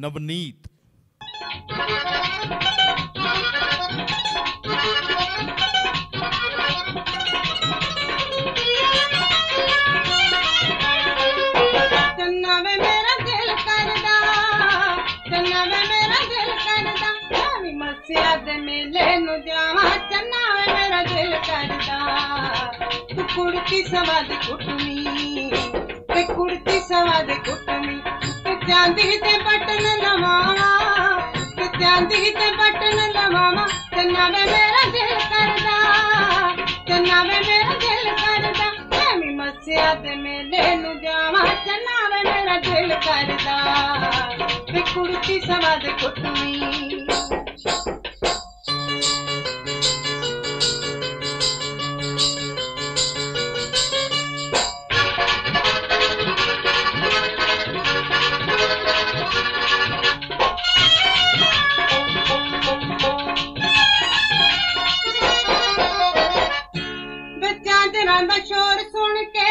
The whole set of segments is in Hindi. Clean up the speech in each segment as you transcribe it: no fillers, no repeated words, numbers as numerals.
नवनीत। चन्ना वे मेरा दिल करदा, चन्ना वे मेरा दिल करदा, मैं मस्सिया दे मेले नु जावा। चन्ना वे मेरा दिल करदा, तू कुड़ती सवाद कुटमी, ते कुड़ती सवाद कुटमी, ते चांदी ते बटन लवावा, ते चांदी ते बटन लवावा। चन्ना वे मेरा दिल करदा, चन्ना वे मेरा दिल करदा, मैं मस्सिया दे मेले नु जावा। चन्ना वे मेरा दिल करदा, ते कुड़ती सवाद कुटमी। चांदना दा शोर सुन के,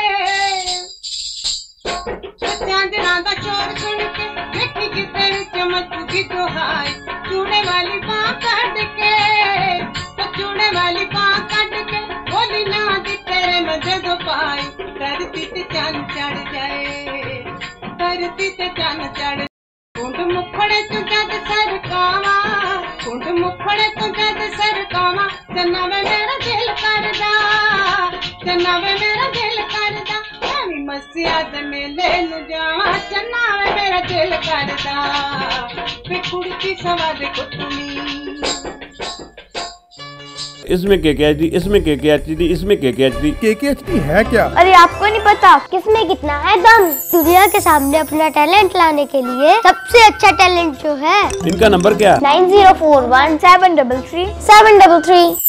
चांदना दा शोर सुन के, देखी किते चमकती दुहाई। चूड़े वाली बांह कट के, चूड़े वाली बांह कट के, बोली ना दी तेरे मजे दो पाई। धरती ते चंद चढ़ जाए, धरती ते चंद चढ़, कुंड मुखड़े तू जद सरकावा, कुंड मुखड़े तू जद सरकावा। चन्ना वे मेरा दिल करदा, चन्ना वे मेरा दिल करदा, मैं मस्सिया दे मेले नु जावा। चन्ना वे मेरा दिल करदा, वे कुड़ती सवाद कुटमी। इसमें KKHD, इसमें KKHD, इसमें KKHD। KKHD है क्या? अरे आपको नहीं पता किसमें कितना है दम। दुनिया के सामने अपना टैलेंट लाने के लिए सबसे अच्छा टैलेंट जो है, इनका नंबर क्या? 9041 733 733।